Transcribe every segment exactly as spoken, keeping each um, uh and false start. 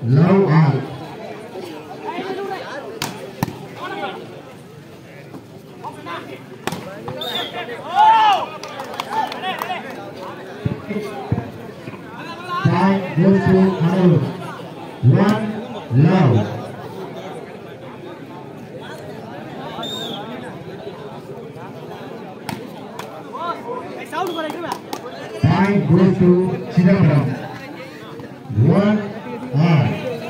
Love all. Time goes to Karunguzhi. One love. Time goes to Chidambaram. One all.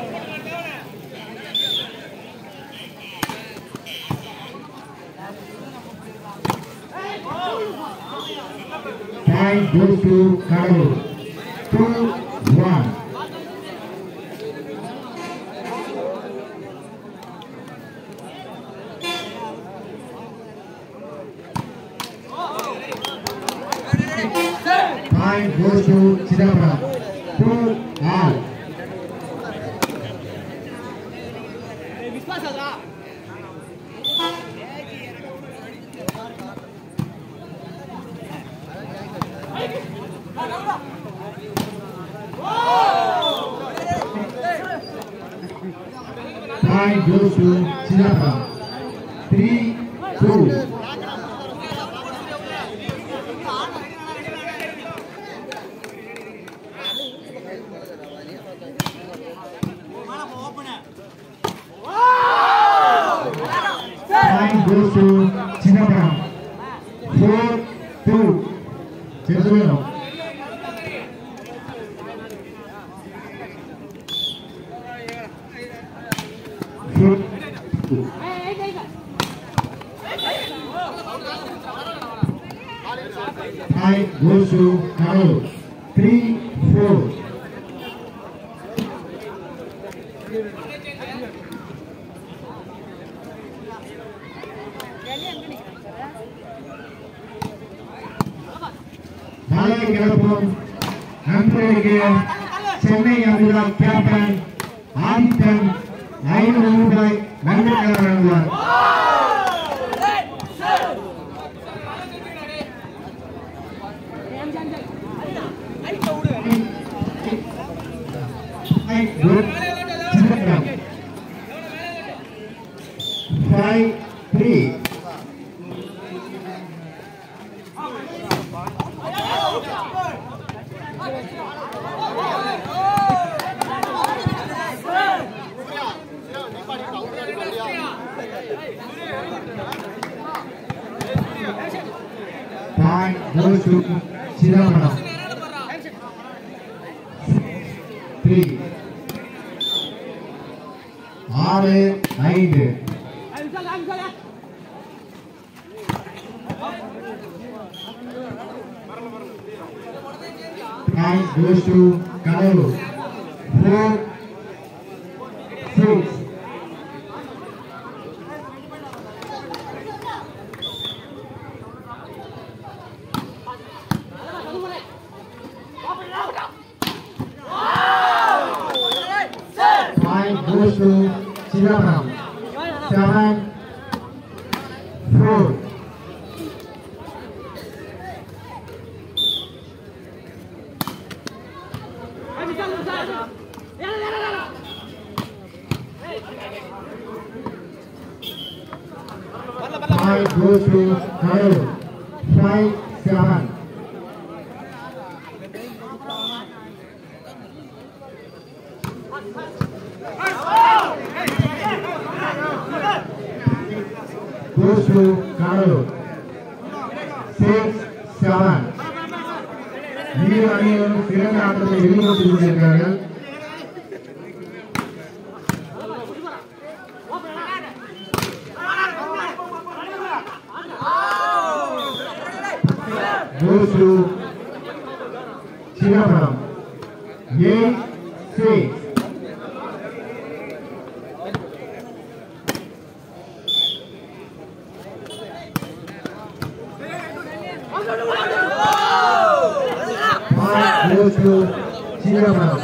Time goes to Karunguzhi. Two one. Time goes to Chidambaram. Two all. Time goes to Chidambaram. Three two. Time goes to Chidambaram. Four two. Chidambaram. Time goes to Karunguzhi. Three four. Malay Kelapum, Hamburg, Chennai Abdullah Captain, Adityan, Nine Mumbai, Bangalore. Five three. Point goes to Chidambaram. Three. ஆறு ஐந்து. Point goes to Karunguzhi. Four six. Point goes to Chidambaram. Seven four. Point goes to Karunguzhi. Five seven. Goes to Karunguzhi. Six seven. இரு அணியினரும் சிறந்த ஆட்டத்தை வெளிப்படுத்திக் கொண்டிருக்கிறார்கள். Goes to Chidambaram. Eight six. Point goes to Chidambaram.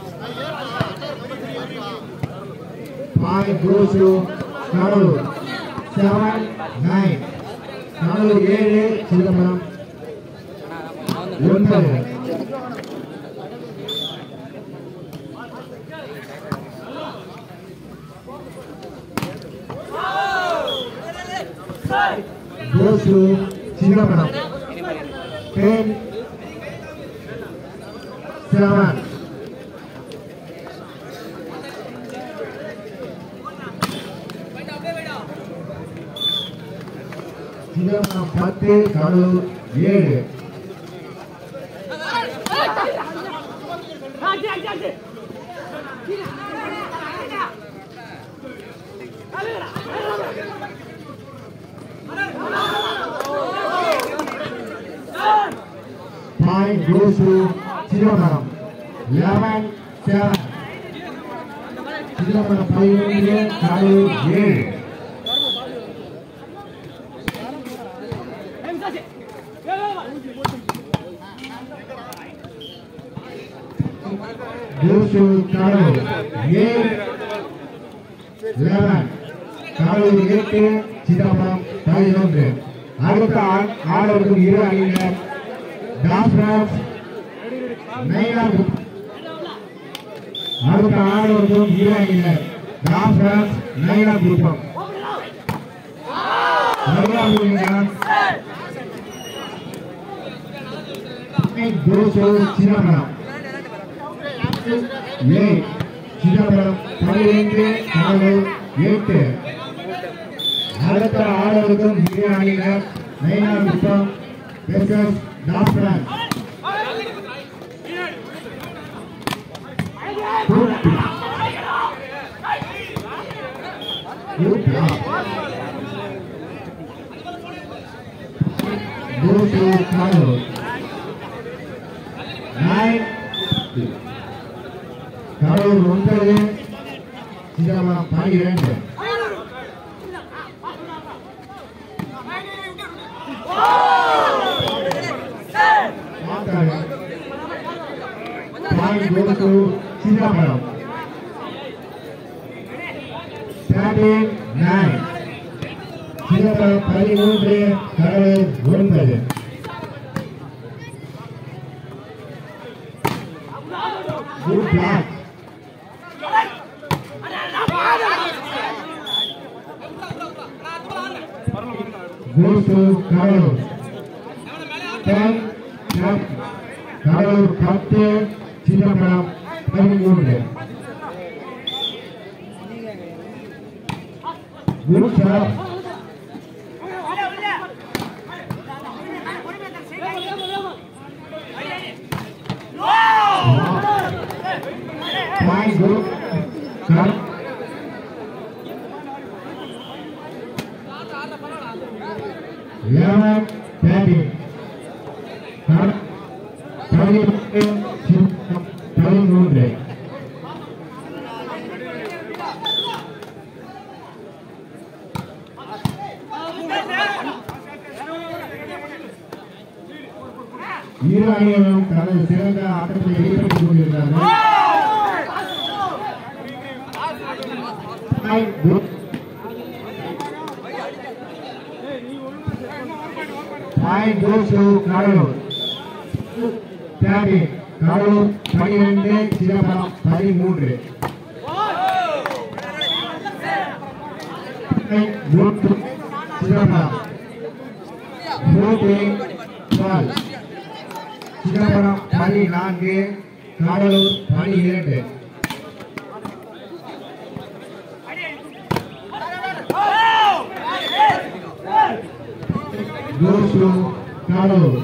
Point goes to Karunguzhi. seven nine நாலு ஏழு சிதம்பரம் ஒன்பது goes to Chidambaram ten seven Chidambaram பத்து கடலூர் ஏழு Point goes to Chidambaram eleven seven Chidambaram பதினொன்று கடலூர் ஏழு goes to Cuddalore eight eleven Cuddalore எட்டு சிதம்பரம் பதினொன்று அடுத்த ஆடவருக்கு இரு அணியினர் டாஸ்ராஜ் நைனார் அடுத்த ஆடவருக்கும் இரு அணியினர் டாஸ்ராஜ் நைனார் குரூப்பம் சிதம்பரம் ஏழு சிதம்பரம் பன்னிரண்டு கடலூர் எட்டு அடுத்த ஆடவருக்கும் இரு அணியினர் நைனார் குரூப்பம் வெர்சஸ் டாஸ்ராஜ் goes to Karunguzhi nine Cuddalore ஒன்பது சிதம்பரம் பன்னிரண்டு point goes to Chidambaram thirteen nine Chidambaram பதிமூன்று கடலூர் ஒன்பது good block goes to Cuddalore ten Cuddalore பத்து சிதம்பரம் பதிமூன்று good shot point good shot eleven thirteen பதிமூன்று இரு அணியினரும் தனது சிறந்த ஆட்டத்தை வெளிப்படுத்திக் கொண்டிருக்கிறார்கள் point goes to Cuddalore thirteen Cuddalore பன்னிரண்டு சிதம்பரம் பதிமூன்று சிதம்பரம் fourteen twelve சிதம்பரம் பதினான்கு கடலூர் பன்னிரண்டு goes to Cuddalore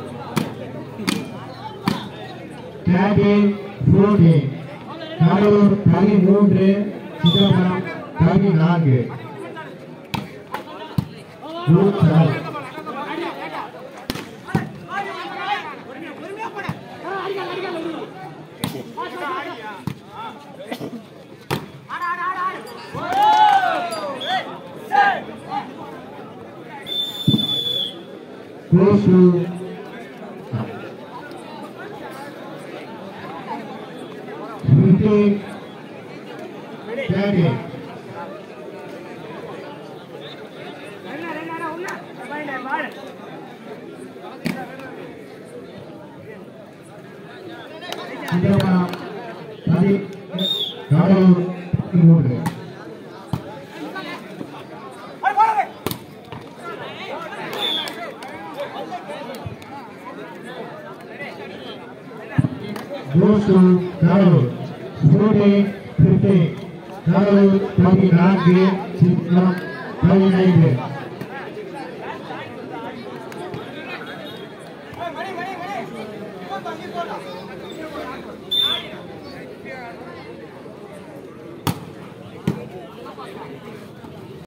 thirteen fourteen Cuddalore பதிமூன்று சிதம்பரம் பதினான்கு close to fifteen thirty Chidambaram Cuddalore மூன்று goes to Cuddalore. forty fifty. Cuddalore பதினான்கு சின்னம் பதினைந்து.